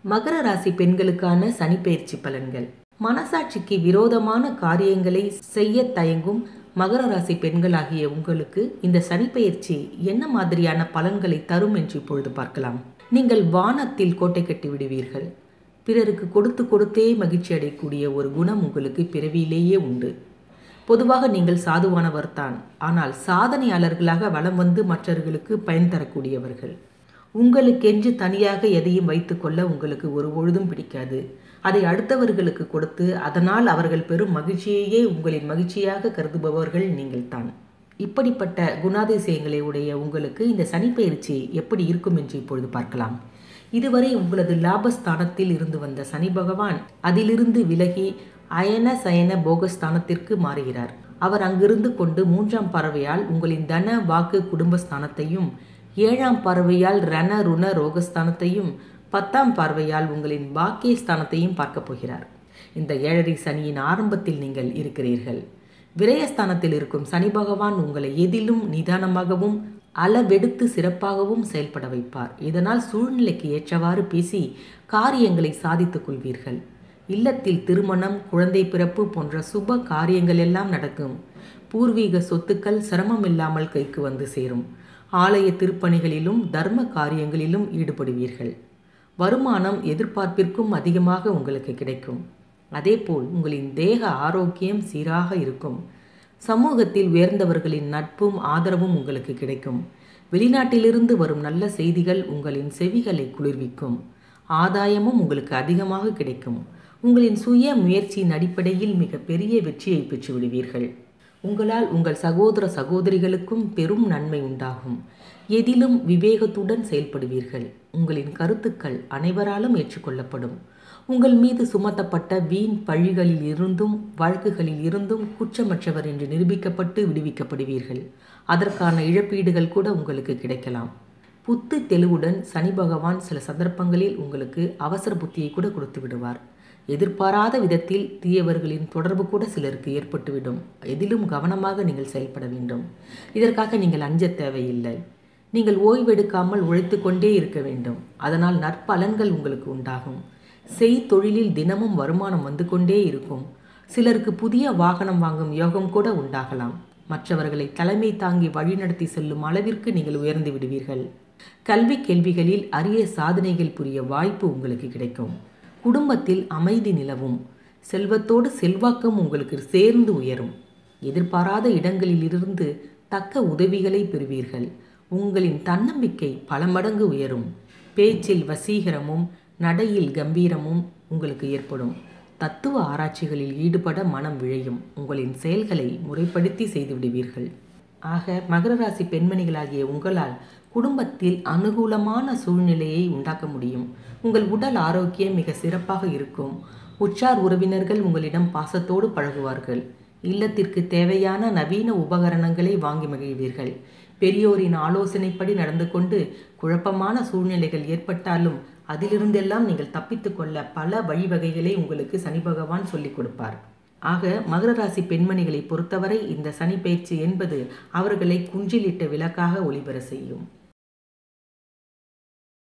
மகர ராசி பெண்களுக்கான சனிப்பெயர்ச்சி பலன்கள். மனசாட்சிக்கு விரோதமான காரியங்களை செய்ய தயங்கும் மகர ராசி பெண்களாகிய உங்களுக்கு இந்த சனிப்பெயர்ச்சி என்ன மாதிரியான பலன்களை தரும் என்று இப்பொழுது பார்க்கலாம். நீங்கள் வானத்தில் கோட்டை கட்டி விடுவீர்கள். பிறருக்கு கொடுத்து கொடுத்தே மகிழ்ச்சி அடையக்கூடிய ஒரு குணம் உங்களுக்கு பிறவியிலேயே உண்டு. பொதுவாக நீங்கள் சாதுவானவர்தான், ஆனால் சாதனையாளர்களாக வலம் வந்து மற்றவர்களுக்கு பயன் தரக்கூடியவர்கள். உங்களுக்கென்று தனியாக எதையும் வைத்துக்கொள்ள உங்களுக்கு ஒரு பொழுதும் பிடிக்காது. அதை அடுத்தவர்களுக்கு கொடுத்து அதனால் அவர்கள் பெரும் மகிழ்ச்சியையே உங்களின் மகிழ்ச்சியாக கருதுபவர்கள் நீங்கள்தான். இப்படிப்பட்ட குணாதிசயங்களை உடைய உங்களுக்கு இந்த சனிப்பெயர்ச்சி எப்படி இருக்கும் என்று இப்பொழுது பார்க்கலாம். இதுவரை உங்களது லாபஸ்தானத்தில் இருந்து வந்த சனி பகவான் அதிலிருந்து விலகி அயன சயன போகஸ்தானத்திற்கு மாறுகிறார். அவர் அங்கிருந்து கொண்டு 3ஆம் பார்வையால் உங்களின் தன வாக்கு குடும்பஸ்தானத்தையும், 7ஆம் பார்வையால் ரண ருண ரோகஸ்தானத்தையும், 10ஆம் பார்வையால் உங்களின் பாக்கியஸ்தானத்தையும் பார்க்க போகிறார். இந்த 7.5 சனியின் ஆரம்பத்தில் நீங்கள் இருக்கிறீர்கள். விரயஸ்தானத்தில் இருக்கும் சனி பகவான் உங்களை எதிலும் நிதானமாகவும் அளவெடுத்து சிறப்பாகவும் செயல்பட வைப்பார். இதனால் சூழ்நிலைக்கு ஏற்றவாறு பேசி காரியங்களை சாதித்துக் கொள்வீர்கள். இல்லத்தில் திருமணம், குழந்தை பிறப்பு போன்ற சுப காரியங்கள் எல்லாம் நடக்கும். பூர்வீக சொத்துக்கள் சிரமம் இல்லாமல் கைக்கு வந்து சேரும். ஆலய திருப்பணிகளிலும் தர்ம காரியங்களிலும் ஈடுபடுவீர்கள். வருமானம் எதிர்பார்ப்பிற்கும் அதிகமாக உங்களுக்கு கிடைக்கும். அதேபோல் உங்களின் தேக ஆரோக்கியம் சீராக இருக்கும். சமூகத்தில் உயர்ந்தவர்களின் நட்பும் ஆதரவும் உங்களுக்கு கிடைக்கும். வெளிநாட்டிலிருந்து வரும் நல்ல செய்திகள் உங்களின் செவிகளை குளிர்விக்கும். ஆதாயமும் உங்களுக்கு அதிகமாக கிடைக்கும். உங்களின் சுய முயற்சியின் அடிப்படையில் மிக பெரிய வெற்றியை பெற்று விடுவீர்கள். உங்களால் உங்கள் சகோதர சகோதரிகளுக்கும் பெரும் நன்மை உண்டாகும். எதிலும் விவேகத்துடன் செயல்படுவீர்கள். உங்களின் கருத்துக்கள் அனைவராலும் ஏற்றுக்கொள்ளப்படும். உங்கள் மீது சுமத்தப்பட்ட வீண் பழிகளில் இருந்தும் வழக்குகளில் இருந்தும் குற்றமற்றவர் என்று நிரூபிக்கப்பட்டு விடுவிக்கப்படுவீர்கள். அதற்கான இழப்பீடுகள் கூட உங்களுக்கு கிடைக்கலாம். புத்து தெளிவுடன் சனி பகவான் சில சந்தர்ப்பங்களில் உங்களுக்கு அவசர புத்தியை கூட கொடுத்து விடுவார். எதிர்பாராத விதத்தில் தீயவர்களின் தொடர்பு கூட சிலருக்கு ஏற்பட்டுவிடும். எதிலும் கவனமாக நீங்கள் செயல்பட வேண்டும். இதற்காக நீங்கள் அஞ்ச தேவையில்லை. நீங்கள் ஓய்வெடுக்காமல் உழைத்து கொண்டே இருக்க வேண்டும். அதனால் நற்பலன்கள் உங்களுக்கு உண்டாகும். செய்தொழிலில் தினமும் வருமானம் வந்து கொண்டே இருக்கும். சிலருக்கு புதிய வாகனம் வாங்கும் யோகம் கூட உண்டாகலாம். மற்றவர்களை தலைமை தாங்கி வழிநடத்தி செல்லும் அளவிற்கு நீங்கள் உயர்ந்து விடுவீர்கள். கல்வி கேள்விகளில் அரிய சாதனைகள் புரிய வாய்ப்பு உங்களுக்கு கிடைக்கும். குடும்பத்தில் அமைதி நிலவும். செல்வத்தோடு செல்வாக்கம் உங்களுக்கு சேர்ந்து உயரும். எதிர்பாராத இடங்களில் இருந்து தக்க உதவிகளை பெறுவீர்கள். உங்களின் தன்னம்பிக்கை பல மடங்கு உயரும். பேச்சில் வசீகரமும் நடையில் கம்பீரமும் உங்களுக்கு ஏற்படும். தத்துவ ஆராய்ச்சிகளில் ஈடுபட மனம் விழையும். உங்களின் செயல்களை முறைப்படுத்தி செய்து விடுவீர்கள். ஆக மகர ராசி பெண்மணிகளாகிய உங்களால் குடும்பத்தில் அனுகூலமான சூழ்நிலையை உண்டாக்க முடியும். உங்கள் உடல் ஆரோக்கியம் மிக சிறப்பாக இருக்கும். உற்றார் உறவினர்கள் உங்களிடம் பாசத்தோடு பழகுவார்கள். இல்லத்திற்கு தேவையான நவீன உபகரணங்களை வாங்கி மகிழ்வீர்கள். பெரியோரின் ஆலோசனைப்படி நடந்து கொண்டு குழப்பமான சூழ்நிலைகள் ஏற்பட்டாலும் அதிலிருந்தெல்லாம் நீங்கள் தப்பித்து கொள்ள பல வழிவகைகளை உங்களுக்கு சனி பகவான் சொல்லிக் கொடுப்பார். ஆக மகர ராசி பெண்மணிகளை பொறுத்தவரை இந்த சனிப்பெயர்ச்சி என்பது அவர்களை குஞ்சிலிட்ட விளக்காக ஒளிபெற செய்யும்.